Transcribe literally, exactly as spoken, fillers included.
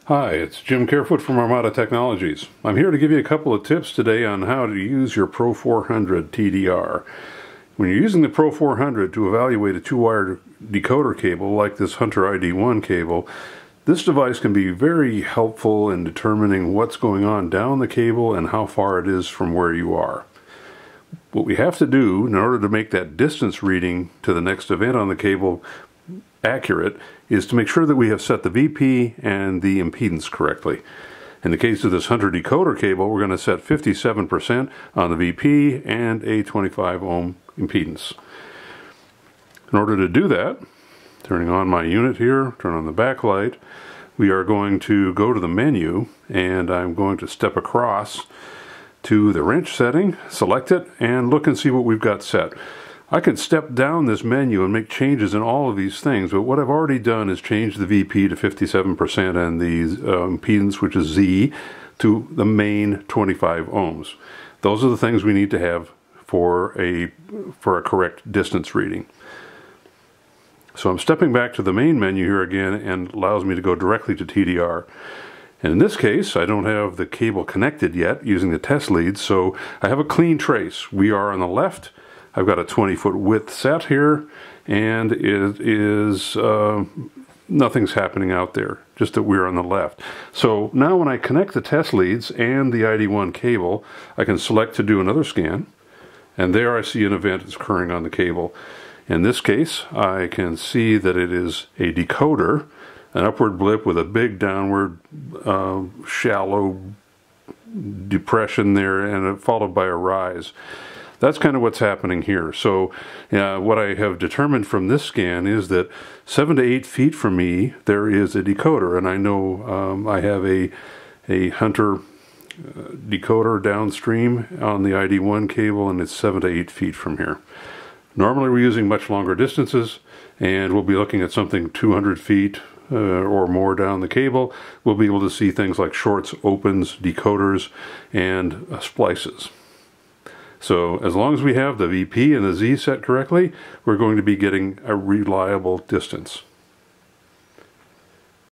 Hi, it's Jim Carefoot from Armada Technologies. I'm here to give you a couple of tips today on how to use your Pro four hundred T D R. When you're using the Pro four hundred to evaluate a two-wire decoder cable like this Hunter I D one cable, this device can be very helpful in determining what's going on down the cable and how far it is from where you are. What we have to do in order to make that distance reading to the next event on the cable accurate is to make sure that we have set the V P and the impedance correctly. In the case of this Hunter decoder cable, we're going to set fifty-seven percent on the V P and a twenty-five ohm impedance. In order to do that, turning on my unit here, turn on the backlight, we are going to go to the menu and I'm going to step across to the wrench setting, select it, and look and see what we've got set. I could step down this menu and make changes in all of these things, but what I've already done is change the V P to fifty-seven percent and the uh, impedance, which is Z, to the main twenty-five ohms. Those are the things we need to have for a, for a correct distance reading. So I'm stepping back to the main menu here again, and allows me to go directly to T D R. And in this case, I don't have the cable connected yet using the test leads, so I have a clean trace. We are on the left. I've got a twenty foot width set here, and it is, uh, nothing's happening out there, just that we're on the left. So now when I connect the test leads and the I D one cable, I can select to do another scan, and there I see an event is occurring on the cable. In this case, I can see that it is a decoder, an upward blip with a big downward uh, shallow depression there, and followed by a rise. That's kind of what's happening here. So uh, what I have determined from this scan is that seven to eight feet from me there is a decoder, and I know um, I have a a Hunter uh, decoder downstream on the I D one cable, and it's seven to eight feet from here. Normally we're using much longer distances, and we'll be looking at something two hundred feet uh, or more down the cable. We'll be able to see things like shorts, opens, decoders, and uh, splices. So as long as we have the V P and the Z set correctly, we're going to be getting a reliable distance.